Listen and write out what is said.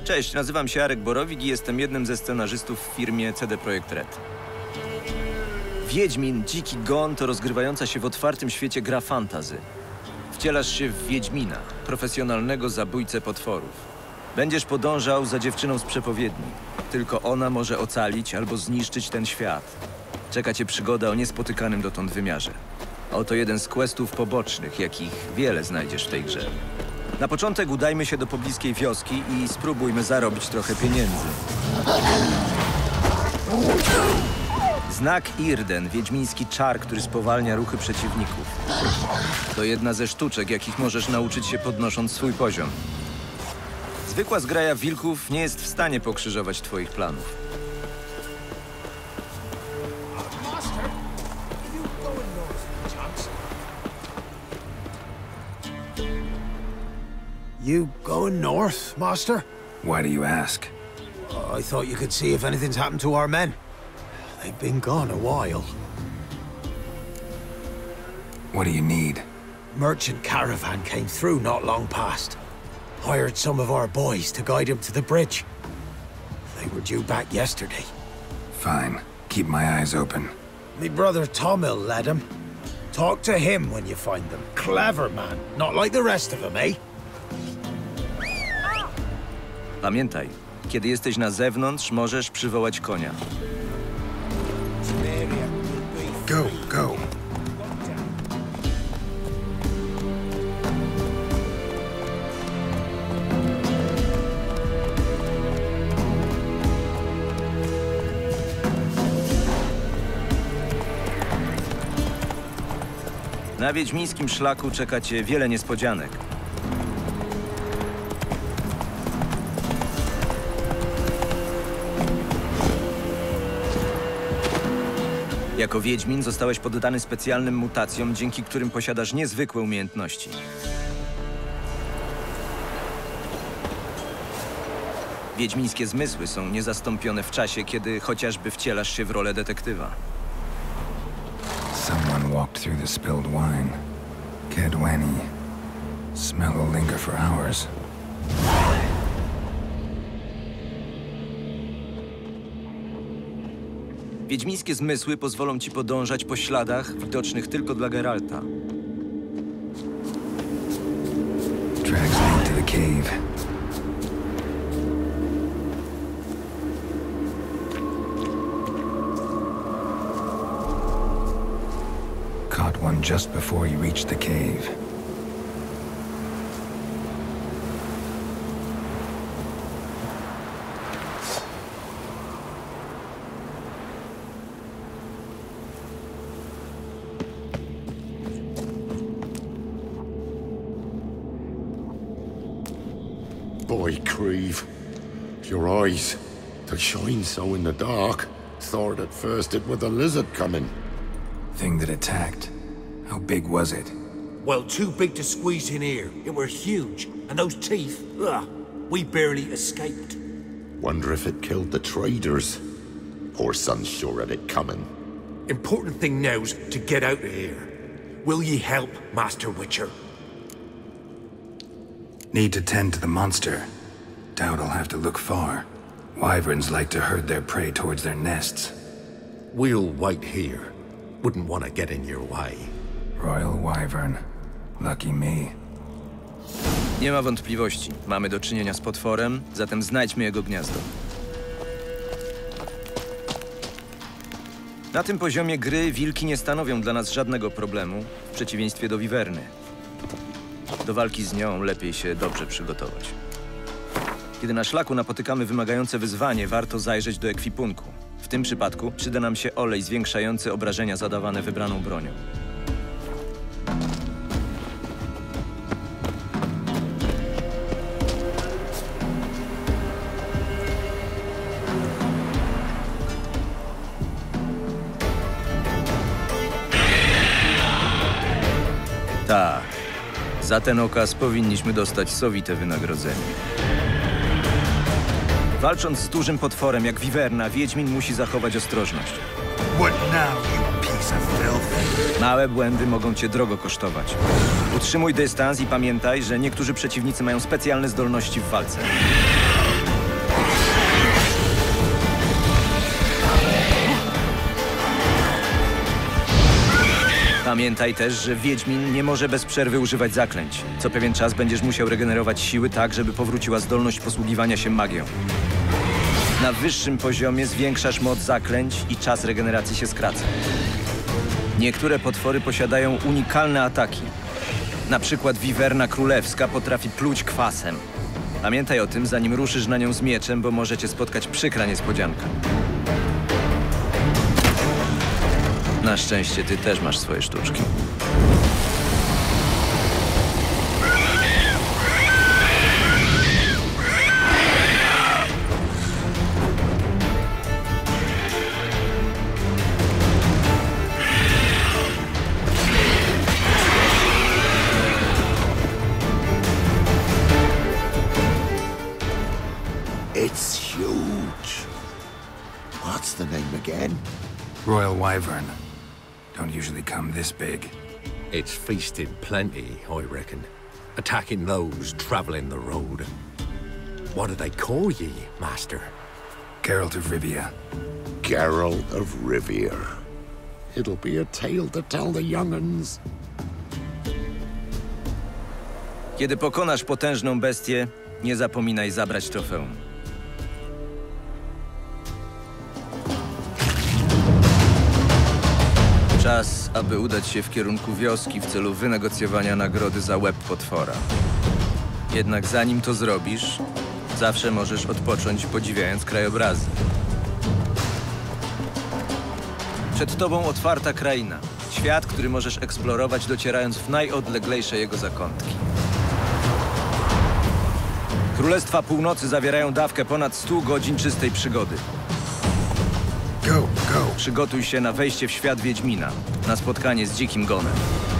Cześć, nazywam się Arek Borowik i jestem jednym ze scenarzystów w firmie CD Projekt Red. Wiedźmin, Dziki Gon to rozgrywająca się w otwartym świecie gra fantasy. Wcielasz się w Wiedźmina, profesjonalnego zabójcę potworów. Będziesz podążał za dziewczyną z przepowiedni. Tylko ona może ocalić albo zniszczyć ten świat. Czeka cię przygoda o niespotykanym dotąd wymiarze. Oto jeden z questów pobocznych, jakich wiele znajdziesz w tej grze. Na początek udajmy się do pobliskiej wioski i spróbujmy zarobić trochę pieniędzy. Znak Irden, wiedźmiński czar, który spowalnia ruchy przeciwników. To jedna ze sztuczek, jakich możesz nauczyć się podnosząc swój poziom. Zwykła zgraja wilków nie jest w stanie pokrzyżować twoich planów. You going north, Master? Why do you ask? I thought you could see if anything's happened to our men. They've been gone a while. What do you need? Merchant caravan came through not long past. Hired some of our boys to guide him to the bridge. They were due back yesterday. Fine. Keep my eyes open. Me brother Tomil led him. Talk to him when you find them. Clever man, not like the rest of them, eh? Pamiętaj, kiedy jesteś na zewnątrz, możesz przywołać konia. Go, go. Na wiedźmińskim szlaku czeka cię wiele niespodzianek. Jako wiedźmin zostałeś poddany specjalnym mutacjom, dzięki którym posiadasz niezwykłe umiejętności. Wiedźmińskie zmysły są niezastąpione w czasie, kiedy chociażby wcielasz się w rolę detektywa. Someone walked through the spilled wine. Kedweni. Smell will linger for hours. Wiedźmińskie zmysły pozwolą ci podążać po śladach widocznych tylko dla Geralta. Tracks lead to the cave. Caught one just before you reached the cave. Boy, Creve. Your eyes. They shine so in the dark. Thought at first it was a lizard coming. Thing that attacked. How big was it? Well, too big to squeeze in here. It were huge. And those teeth, ugh, we barely escaped. Wonder if it killed the traders. Poor son's sure had it coming. Important thing now's to get out of here. Will ye help, Master Witcher? Need to tend to the monster. Doubt I'll have to look far. Wyverns like to herd their prey towards their nests. We'll wait here. Wouldn't want to get in your way. Royal Wyvern. Lucky me. Nie ma wątpliwości. Mamy do czynienia z potworem, zatem znajdźmy jego gniazdo. Na tym poziomie gry wilki nie stanowią dla nas żadnego problemu, w przeciwieństwie do wiwerny. Do walki z nią lepiej się dobrze przygotować. Kiedy na szlaku napotykamy wymagające wyzwanie, warto zajrzeć do ekwipunku. W tym przypadku przyda nam się olej zwiększający obrażenia zadawane wybraną bronią. Tak. Za ten okaz powinniśmy dostać sowite wynagrodzenie. Walcząc z dużym potworem jak wiwerna, wiedźmin musi zachować ostrożność. What now, you piece of filth? Małe błędy mogą cię drogo kosztować. Utrzymuj dystans i pamiętaj, że niektórzy przeciwnicy mają specjalne zdolności w walce. Pamiętaj też, że Wiedźmin nie może bez przerwy używać zaklęć. Co pewien czas będziesz musiał regenerować siły tak, żeby powróciła zdolność posługiwania się magią. Na wyższym poziomie zwiększasz moc zaklęć i czas regeneracji się skraca. Niektóre potwory posiadają unikalne ataki. Na przykład wiwerna królewska potrafi pluć kwasem. Pamiętaj o tym, zanim ruszysz na nią z mieczem, bo może cię spotkać przykra niespodzianka. Na szczęście ty też masz swoje sztuczki. It's huge. What's the name again? Royal Wyvern. Don't usually come this big. It's feasted plenty, I reckon. Attacking those traveling the road. What do they call ye, Master? Geralt of Rivia. Geralt of Rivia. It'll be a tale to tell the young'uns. Kiedy pokonasz potężną bestię, nie zapominaj zabrać trofeum. Czas, aby udać się w kierunku wioski w celu wynegocjowania nagrody za łeb potwora. Jednak zanim to zrobisz, zawsze możesz odpocząć, podziwiając krajobrazy. Przed tobą otwarta kraina. Świat, który możesz eksplorować, docierając w najodleglejsze jego zakątki. Królestwa Północy zawierają dawkę ponad 100 godzin czystej przygody. Go, go. Przygotuj się na wejście w świat Wiedźmina, na spotkanie z Dzikim Gonem.